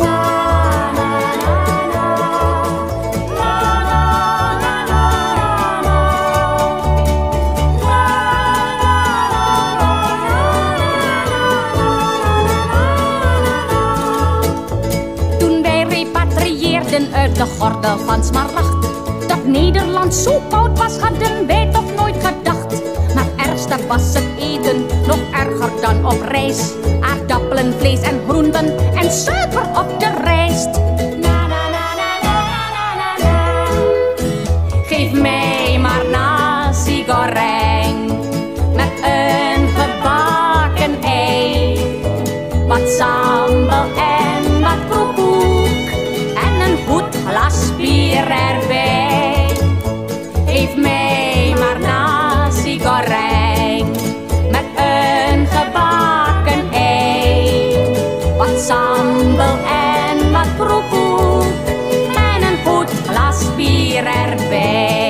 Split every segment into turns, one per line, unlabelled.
Uit de gordel van Smaragd. Dat Nederland zo koud was, hadden wij toch nooit gedacht. Maar ergster was het eten, nog erger dan op reis. Aardappelen, vlees en groenten en suiker op de rijst. Na, na, na, na, na, na, na, na. Geef mij maar nasi goreng met een gebakken ei, wat sambal en wat kroekoek en een goed glas bier erbij. Geef mij maar nasi goreng met een gebakken ei, wat sambal en wat kroekoek en een goed glas bier erbij.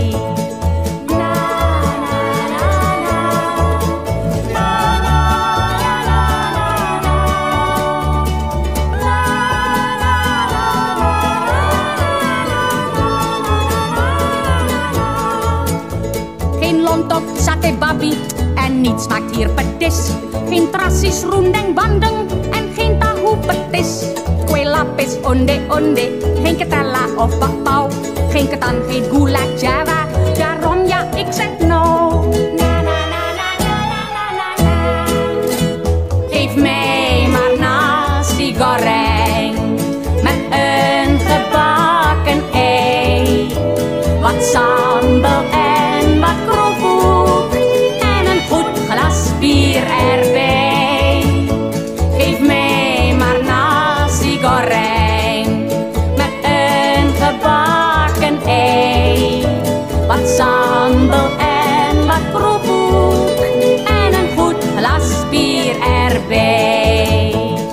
Sate babi en niets smaakt hier petis. Geen trassies, roendeng, bandeng en geen tahu petis. Kue lapis, onde onde, geen ketela of bakpau. Geen ketan, geen gula java, daarom ja, ik zeg no. Na, na, na, na, na, na, na, na. Geef mij maar nasi goreng met een gebakken ei, wat sambal en wat kroekoek en een goed glas bier erbij. Geef mij maar nasi goreng met een gebakken ei, wat sambal en wat kroekoek en een goed glas bier erbij.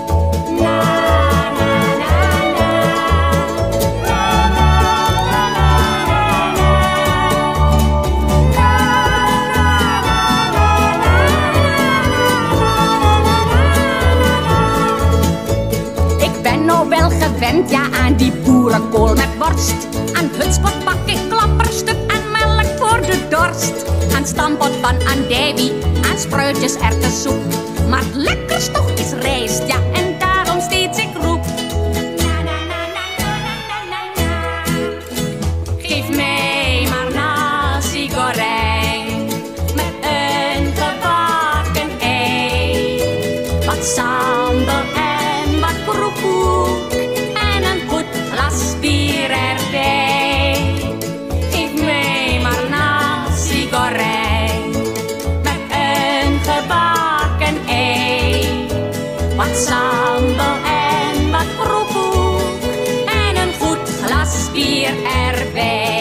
Gewend, ja, aan die boerenkool met worst, aan hutspot, bakken, klapperstuk en melk voor de dorst, aan stampot van andijvie, aan spruitjes, erwtensoep. Maar het lekkerst toch is rijst, ja, en daarom steeds ik roep. Na, na, na, na, na, na, na, na. Geef mij maar nasi goreng met een gebakken ei, wat sambal en wat kroekoek en een goed glas bier erbij. Geef mij maar nasi goreng met een gebakken ei, wat sambal en wat kroekoek en een goed glas bier erbij.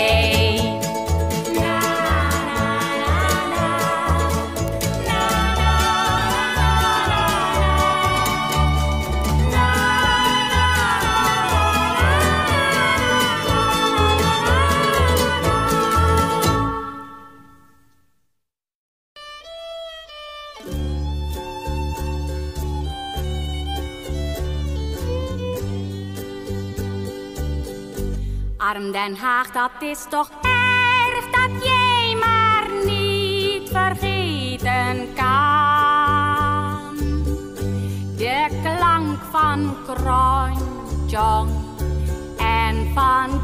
Arm Den Haag, dat is toch erg dat jij maar niet vergeten kan. De klank van Kronjong en van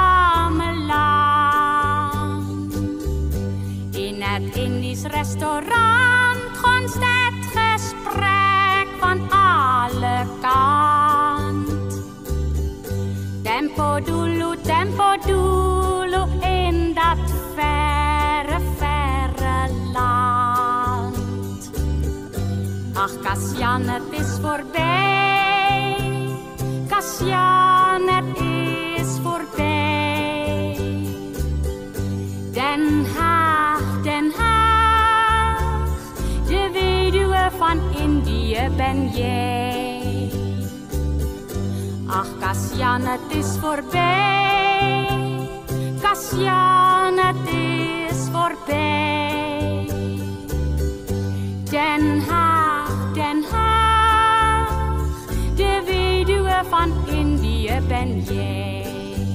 gamelan. In het Indisch restaurant gonst het gesprek van alle kanten. Tempo dulu in dat verre, verre land. Ach, Kasjan, het is voorbij. Kasjan, het is voorbij. Den Haag, Den Haag, de weduwe van Indië ben jij. Ach, Kasjan, het is voorbij. Kasjan, het is voorbij. Den Haag, Den Haag, de weduwe van Indië ben jij.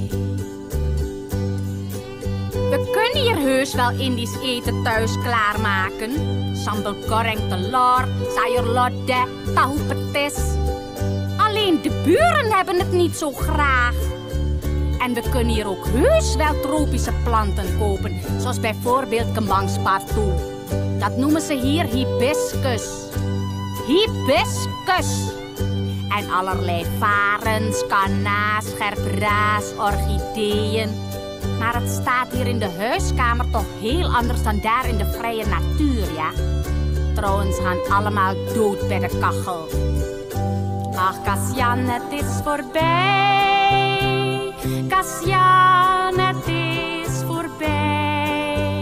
We kunnen hier heus wel Indisch eten thuis klaarmaken. Sambal goreng telur, sayur lodeh, tahu petis. Alleen de buren hebben het niet zo graag. En we kunnen hier ook heus wel tropische planten kopen. Zoals bijvoorbeeld kembang sepatu. Dat noemen ze hier hibiscus. Hibiscus. En allerlei varens, kanna's, gerbra's, orchideeën. Maar het staat hier in de huiskamer toch heel anders dan daar in de vrije natuur, ja? Trouwens gaan allemaal dood bij de kachel. Ach, Kasjan, het is voorbij. Kasjan, het is voorbij.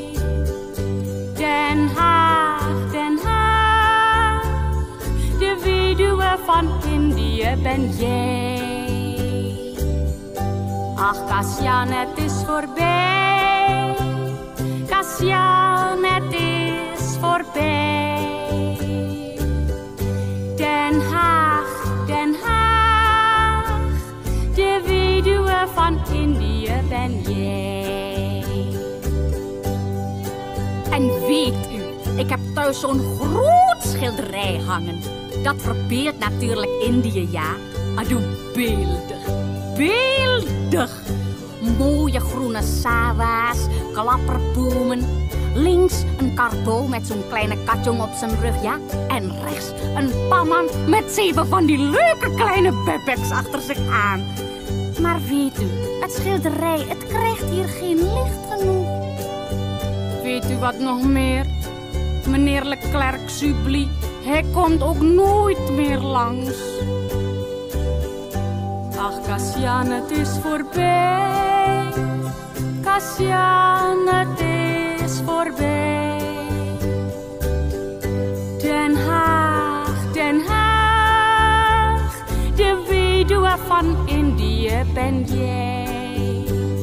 Den Haag, Den Haag. De weduwe van Indië ben jij. Ach, Kasjan, het is voorbij. Kasjan, het is voorbij. Den Haag, Den Haag. De weduwe van Indië ben jij. En weet u, ik heb thuis zo'n groot schilderij hangen. Dat verbeeldt natuurlijk Indië, ja. Adoe, beeldig. Beeldig! Mooie groene sawa's, klapperbomen. Links een karbouw met zo'n kleine katjong op zijn rug, ja. En rechts een pamman met 7 van die leuke kleine bebeks achter zich aan. Maar weet u, het schilderij, het krijgt hier geen licht genoeg. Weet u wat nog meer? Meneer Leclerc Subli, hij komt ook nooit meer langs. Ach, Kasjan, het is voorbij. Kasjan, het is voorbij. Den Haag, Den Haag. De weduwe van Indië ben jij.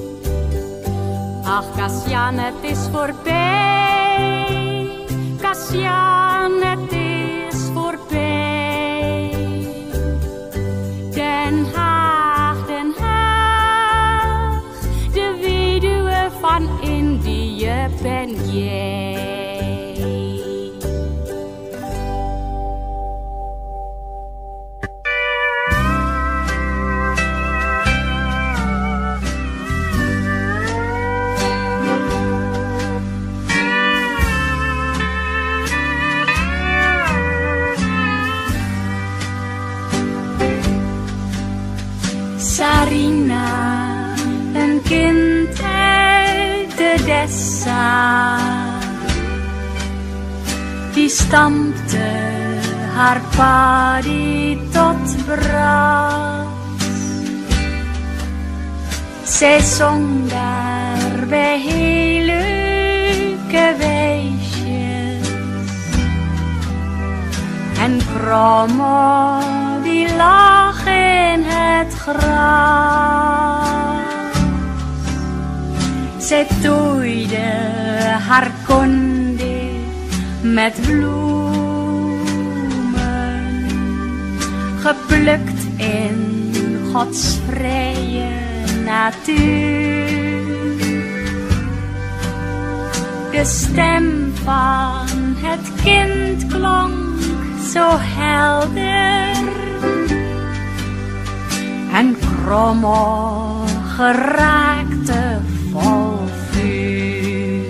Ach, Kasjan, het is voorbij. Kasjan, het is voorbij. Den Haag, Den Haag. De weduwe van Indië ben jij. Sarina, een kind uit de dessa, die stampte haar padi tot braas. Zij zong daarbij heel leuke wijsjes en Kromo die lag in het gras. Zij tooide haar konde met bloemen, geplukt in Gods vrije natuur. De stem van het kind klonk zo helder en Kromo geraakte vol vuur.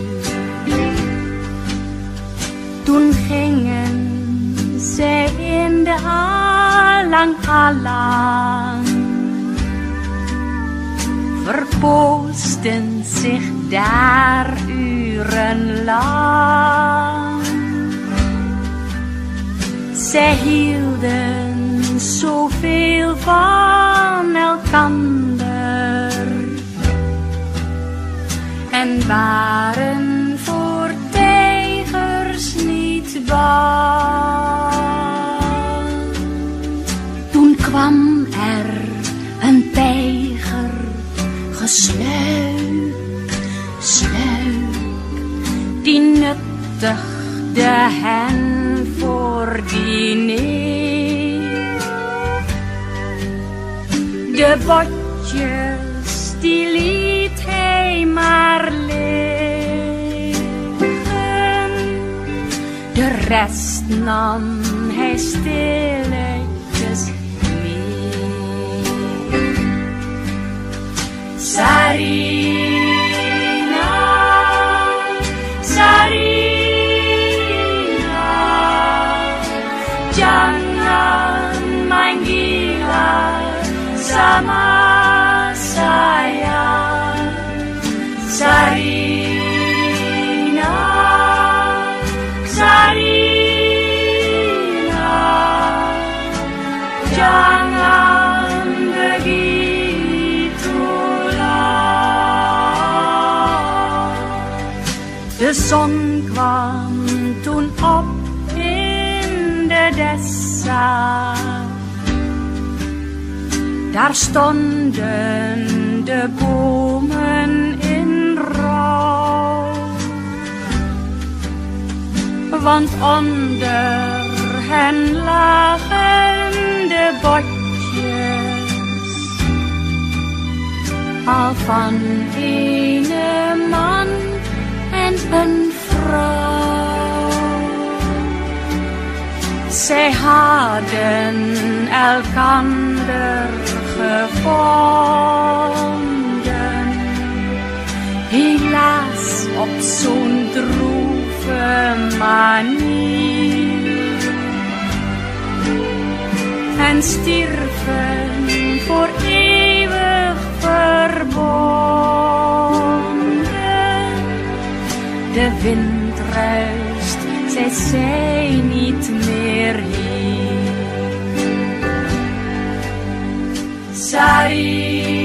Toen gingen zij in de alang-alang, verpoosten zich daar urenlang. Zij hielden zoveel van elkander en waren voor tijgers niet bang. Toen kwam er een tijger gesluip, sluip, die nuttigde hen voor diner. De botjes die liet hij maar liggen, de rest nam hij stilletjes mee. Sarina, Sarina, jangan main gila sama saya. Sarina, Sarina, jangan begitulah. De zon kwam toen op in de dessa. Daar stonden de bomen in rouw, want onder hen lagen de botjes al van ene man en een vrouw. Zij hadden elkander gevonden, helaas op zo'n droeve manier, en stierven voor eeuwig verbonden. De wind ruist, zij zijn niet meer hier. Sarina.